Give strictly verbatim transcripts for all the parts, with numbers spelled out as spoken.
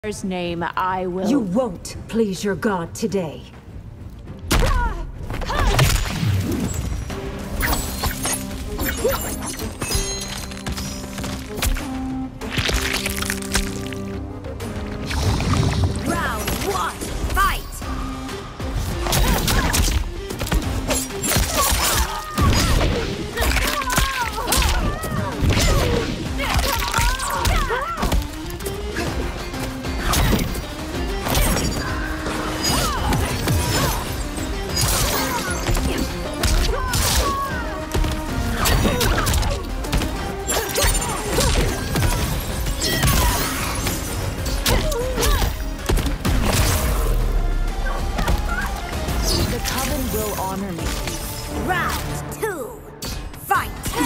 His name, I will. You won't please your god today. Round one, fight! Honor me. Round two, fight!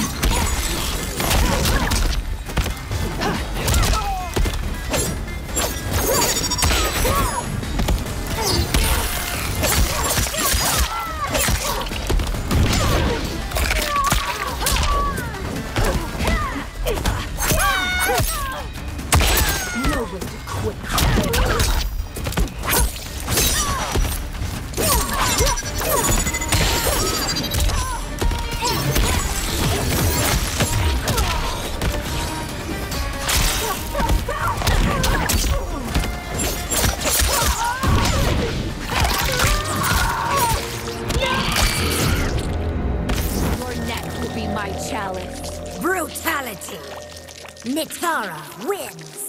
No way to quit. My challenge. Brutality. Nitara wins.